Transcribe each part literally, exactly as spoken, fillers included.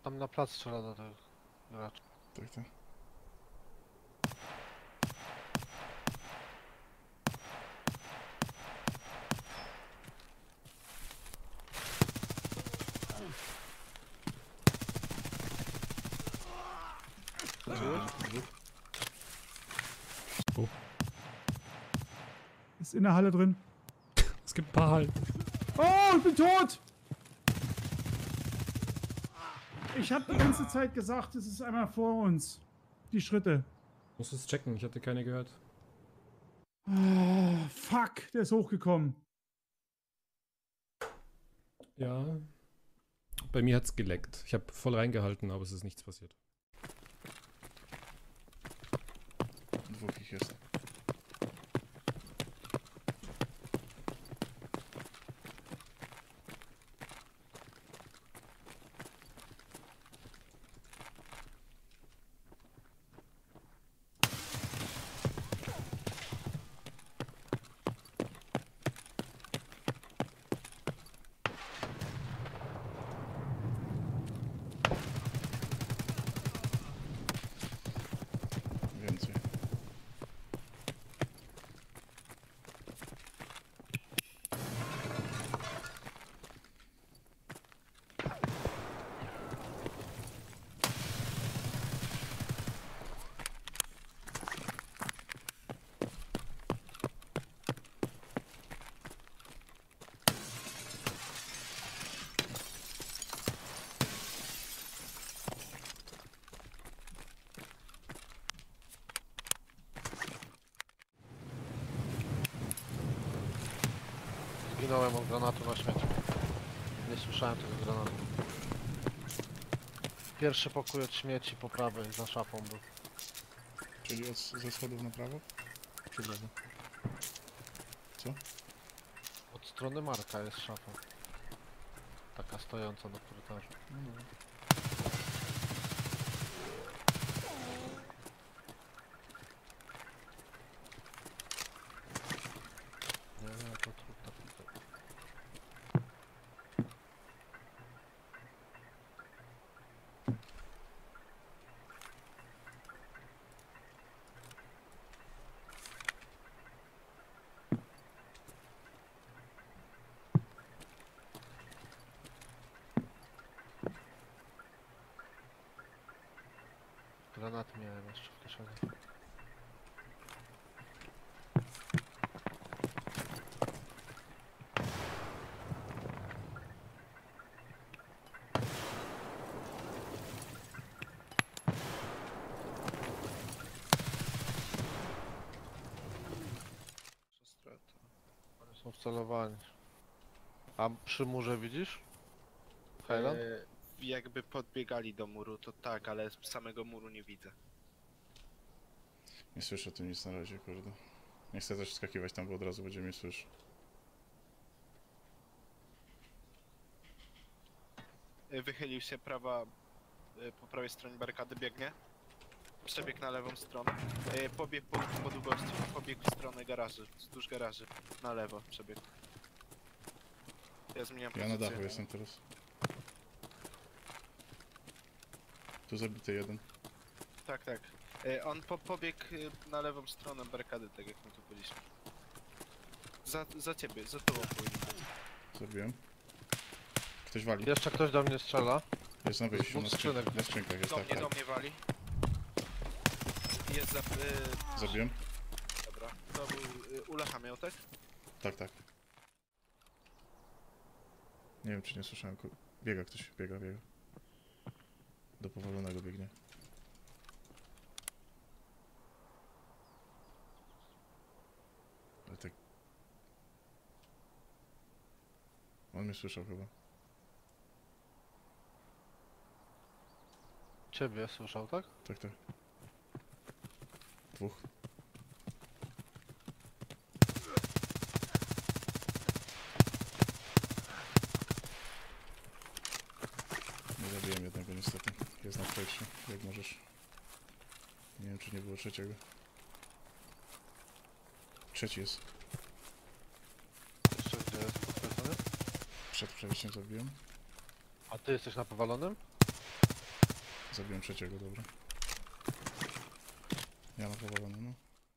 tam na plac strzela do tych graczy. Tak, tak. Ist in der Halle drin. Es gibt ein paar Hallen. Oh, ich bin tot! Ich habe die ganze Zeit gesagt, es ist einmal vor uns. Die Schritte. Muss es checken, ich hatte keine gehört. Oh, fuck, der ist hochgekommen. Ja. Bei mir hat's geleckt. Ich habe voll reingehalten, aber es ist nichts passiert. Dwóch ich jest. Więcej. Zginąłem od granatu na śmieci. Nie słyszałem tego granatu. Pierwszy pokój od śmieci po prawej, za szafą był. Czyli od, ze schodów na prawo? Czy w lewo? Co? Od strony Marka jest szafa. Taka stojąca na korytarzu. No dobra. Nie, nie, to trup, to trup, to trup. Granat miałem jeszcze w kieszeni. One są wcelowani. A przy murze widzisz? Highland? E, jakby podbiegali do muru, to tak, ale samego muru nie widzę. Nie słyszę tu nic na razie, kurde. Nie chcę też wskakiwać tam, bo od razu będzie mnie słyszeć. E, Wychylił się prawa, e, po prawej stronie barykady, biegnie. Przebiegł na lewą stronę. E, Pobiegł po, po długości, pobiegł w stronę garaży, wzdłuż garaży. Na lewo przebiegł. Ja zmieniam Ja pozycję. na dachu jestem teraz. Tu zabity jeden. Tak, tak. E, On po, pobiegł e, na lewą stronę barykady, tak jak my tu byliśmy. Za, za ciebie, za tobą powinien być. Zabiłem. Ktoś wali. Jeszcze ktoś do mnie strzela. Jest na wyjściu, dwóch na skrzynkach, skrzynek. na skrzynkach jest, Do tak, mnie, do tak. mnie wali. Jest za... E, Zabiłem? dobra. To był... E, Ulecha miał, tak? Tak, tak. Nie wiem, czy nie słyszałem. ku- Biega ktoś, biega, biega. Do powalonego biegnie. Ale tak... On mnie słyszał chyba. Ciebie słyszał, tak? Tak, tak. Dwóch. Nie zabiłem jednego niestety. Jest na przejściu, jak możesz. Nie wiem, czy nie było trzeciego. Trzeci jest. Jeszcze gdzie jest podkreślony? Przed przejściem zabiłem. A ty jesteś na powalonym? zabiłem trzeciego, dobra. Ja na powalony, no.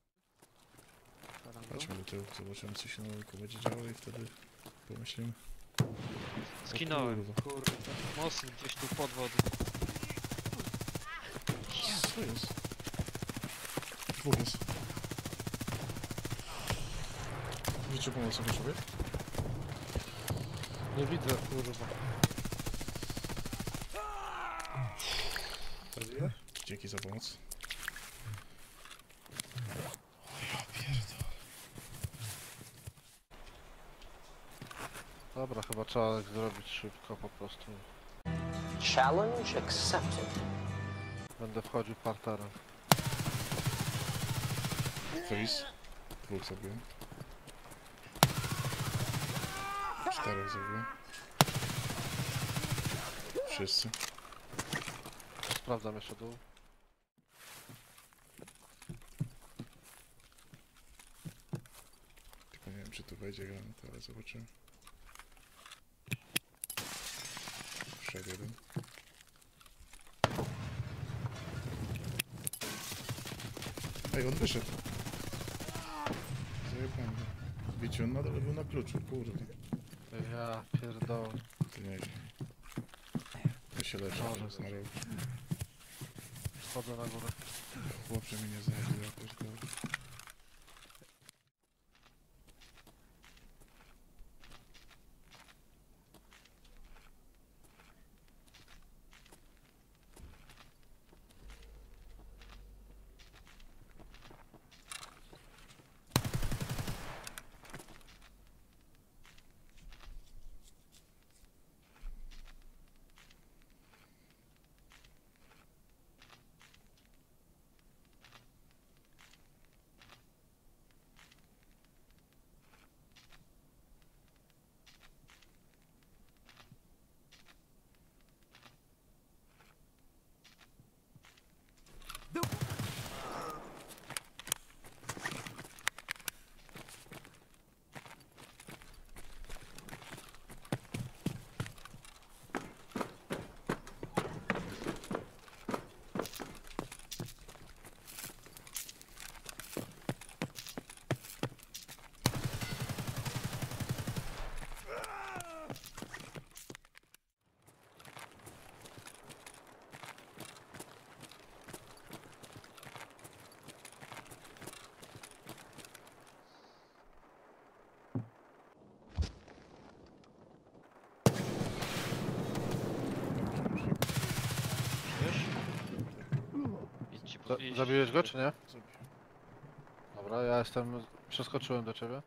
Chodźmy do tyłu, zobaczymy co się na lojku będzie działo i wtedy pomyślimy. Skinąłem, kurwa. kurde. Mocno gdzieś tu pod wodą. Co jest? Dwóch jest. Widzicie pomoc jako człowiek? Nie widzę, kurwa. Dzięki za pomoc. O ja pierdolę. Dobra, chyba trzeba tak zrobić szybko po prostu. Challenge accepted. Będę wchodził parterem. Freeze. Dwóch zabiłem. Czterech zabiłem. Wszyscy. Sprawdzam jeszcze dół. Tylko nie wiem czy tu wejdzie granat, ale zobaczymy. Wszedł jeden. Ej, on wyszedł. Zajebałem go. Widzicie, on nadal był na kluczu, kurde. Ja pierdolę. To nieźle. Ja się leczę Może teraz na być. rogu. Wchodzę na górę. Chłopcze mnie nie zabił, ja pierdolę. Wiesz? Idźcie Za podwieźć. zabiłeś go czy nie? Zabiłem. Dobra, ja jestem... Przeskoczyłem do ciebie.